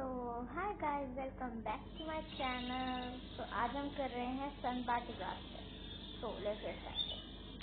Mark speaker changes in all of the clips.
Speaker 1: So hi guys, welcome back to my channel. तो आज हम कर रहे हैं सनबाथ डिजास्टर। तो लेट्स गेट स्टार्टेड।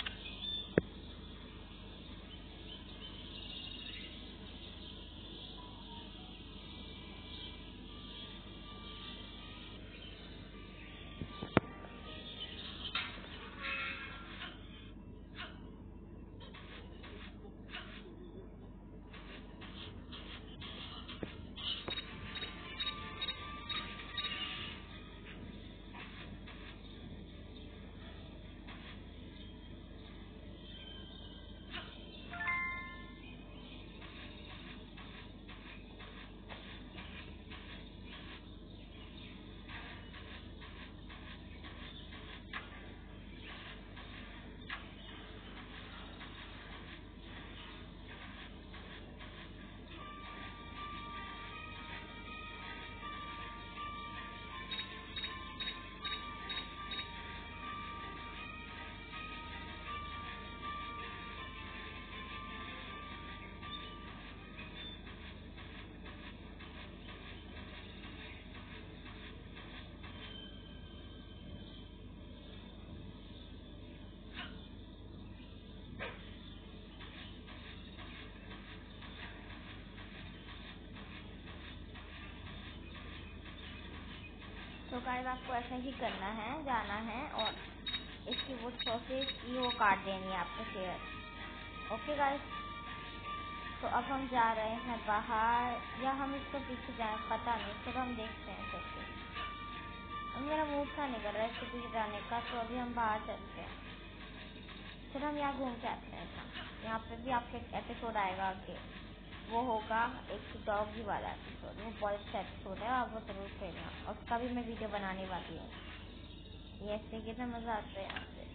Speaker 1: तो गाइस, आपको ऐसे ही करना है, जाना है और इसकी वो सॉसेज की वो काट देनी है आपको शेयर। ओके गाइस, तो अब हम जा रहे हैं बाहर या हम इसके पीछे जाएं, पता नहीं। फिर हम देखते हैं कैसे। अब मेरा मूड सा नहीं कर रहा है इसके पीछे जाने का, तो अभी हम बाहर चलते हैं। फिर हम यहाँ घूम के आते हैं। यहाँ पे भी आपका एक एपिसोड आएगा आगे, वो होगा एक डॉगी वाला एपिसोड। वो बहुत अच्छा एपिसोड है और वो जरूर देखना। और उसका भी मैं वीडियो बनाने वाली हूँ। ये ऐसे कितना मजा आता है यहाँ पे।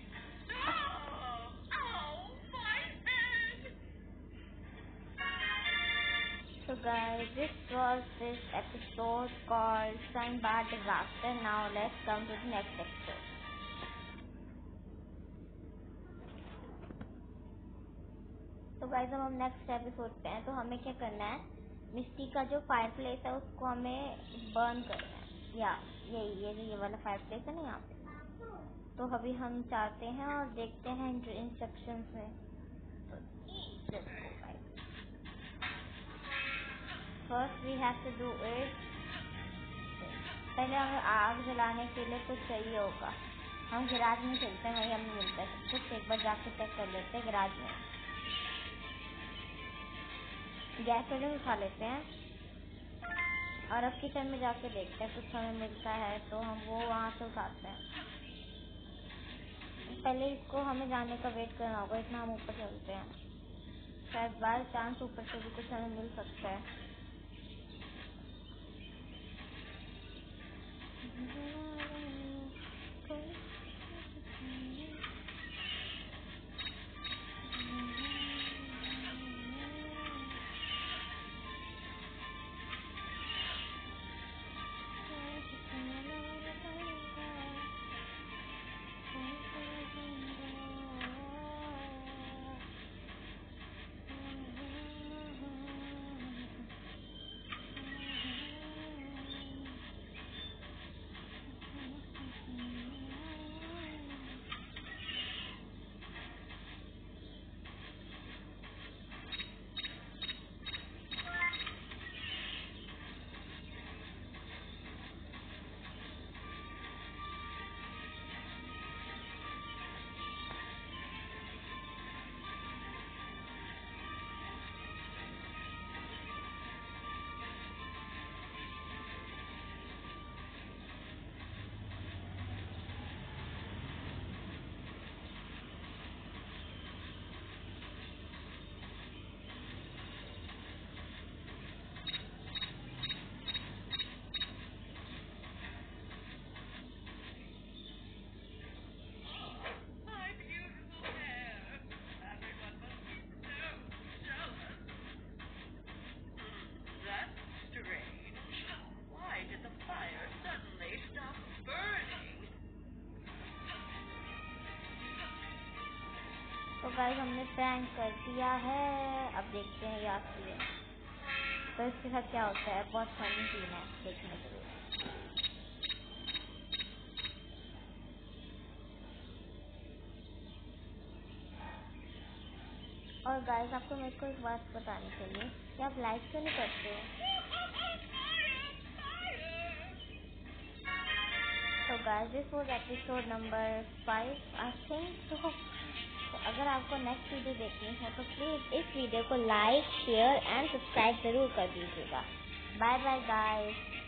Speaker 1: So guys, this was this episode called Sunbath Disaster. Now let's come to the next episode. तो गाइस, अब हम नेक्स्ट एपिसोड पे हैं। तो हमें क्या करना है, मिस्टी का जो फायर प्लेस है उसको हमें बर्न करना है। या ये वाला फायर प्लेस है ना यहाँ पे। तो अभी हम चाहते हैं और देखते हैं इंस्ट्रक्शंस में। तो let's go guys. First we have to do it. पहले हमें आग जलाने के लिए कुछ चाहिए होगा। हम गैराज में चलते हैं, वहीं हमें मिलता है सब कुछ। एक बार जाके चेक कर लेते हैं गैराज में। गैस पहले उठा लेते हैं और अब किचन में जाके देखते हैं कुछ हमें मिलता है तो हम वो वहाँ से उठाते हैं। पहले इसको हमें जाने का वेट करना होगा, इतना हम ऊपर चलते हैं। शायद बाय चांस ऊपर से भी कुछ हमें मिल सकता है। तो गाइस, हमने प्रैंक कर दिया है। अब देखते हैं ये आती है। तो इसके साथ क्या होता है, बहुत फनी सीन है देखने के लिए। और गाइस आपको मेरे को एक बात बतानी चाहिए कि आप लाइक क्यों नहीं करते हो। तो guys this was episode number 5 I think. तो अगर आपको नेक्स्ट वीडियो देखनी है तो प्लीज़ इस वीडियो को लाइक, शेयर एंड सब्सक्राइब ज़रूर कर दीजिएगा। Bye bye guys.